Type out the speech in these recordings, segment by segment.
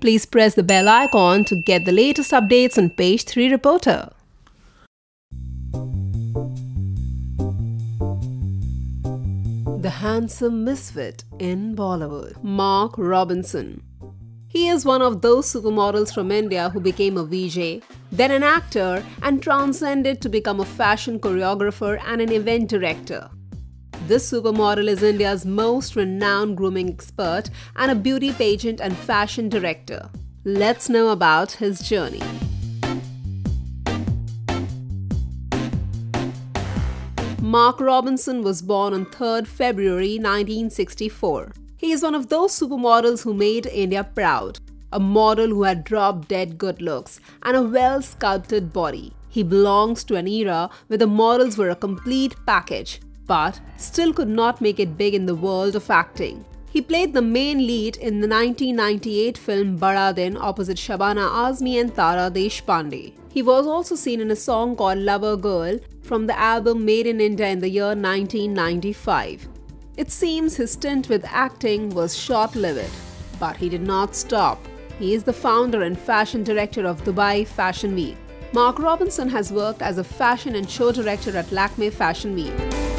Please press the bell icon to get the latest updates on Page 3 Reporter. The handsome misfit in Bollywood, Marc Robinson. He is one of those supermodels from India who became a VJ, then an actor, and transcended to become a fashion choreographer and an event director. This supermodel is India's most renowned grooming expert and a beauty pageant and fashion director. Let's know about his journey. Marc Robinson was born on 3rd February 1964. He is one of those supermodels who made India proud. A model who had drop-dead good looks and a well-sculpted body. He belongs to an era where the models were a complete package, but still could not make it big in the world of acting. He played the main lead in the 1998 film Bada Din opposite Shabana Azmi and Tara Deshpande. He was also seen in a song called Lover Girl from the album Made in India in the year 1995. It seems his stint with acting was short-lived, but he did not stop. He is the founder and fashion director of Dubai Fashion Week. Marc Robinson has worked as a fashion and show director at Lakme Fashion Week.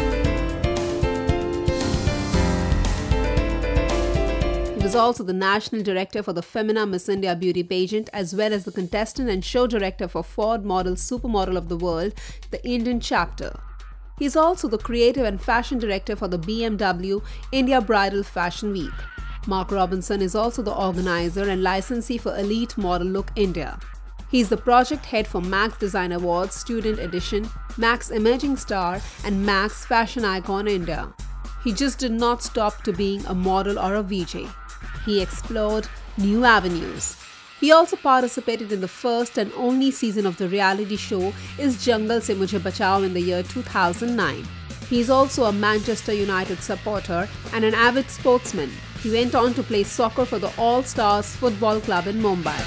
He was also the national director for the Femina Miss India beauty pageant as well as the contestant and show director for Ford Model Supermodel of the World, the Indian chapter. He is also the creative and fashion director for the BMW India Bridal Fashion Week. Marc Robinson is also the organizer and licensee for Elite Model Look India. He is the project head for Max Design Awards Student Edition, Max Emerging Star and Max Fashion Icon India. He just did not stop to being a model or a VJ. He explored new avenues. He also participated in the first and only season of the reality show Is Jungle Se Mujhe Bachao in the year 2009. He is also a Manchester United supporter and an avid sportsman. He went on to play soccer for the All Stars Football Club in Mumbai.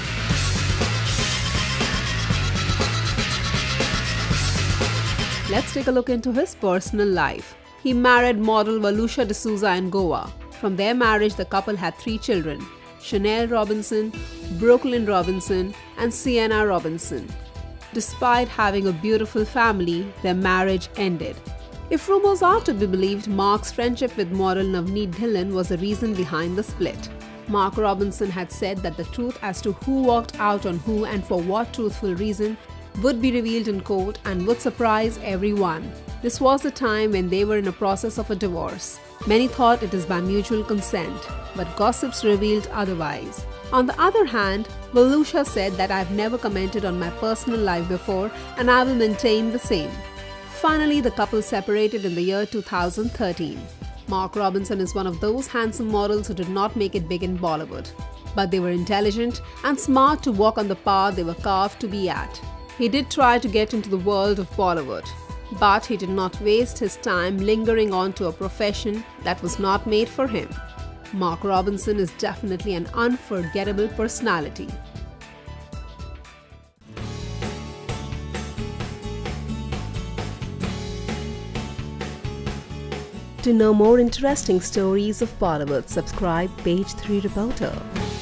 Let's take a look into his personal life. He married model Valusha D'Souza in Goa. From their marriage, the couple had 3 children: Chanel Robinson, Brooklyn Robinson, and Sienna Robinson. Despite having a beautiful family, their marriage ended. If rumors are to be believed, Marc's friendship with model Navneet Dhillon was the reason behind the split. Marc Robinson had said that the truth as to who walked out on who and for what truthful reason would be revealed in court and would surprise everyone. This was the time when they were in a process of a divorce. Many thought it is by mutual consent, but gossips revealed otherwise. On the other hand, Valusha said that I've never commented on my personal life before and I will maintain the same. Finally, the couple separated in the year 2013. Marc Robinson is one of those handsome models who did not make it big in Bollywood. But they were intelligent and smart to walk on the path they were carved to be at. He did try to get into the world of Bollywood, but he did not waste his time lingering on to a profession that was not made for him. Marc Robinson is definitely an unforgettable personality. To know more interesting stories of Bollywood, subscribe Page 3 Reporter.